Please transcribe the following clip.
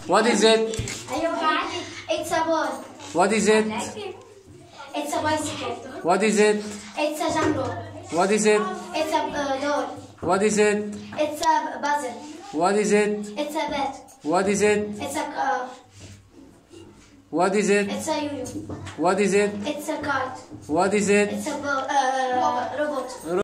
What is it? It's a ball. What is it? It's a bicycle. What is it? It's a jumbo. What is it? It's a doll. What is it? It's a puzzle. What is it? It's a bed. What is it? It's a What is it? It's a yo-yo. What is it? It's a kite. What is it? It's a robot.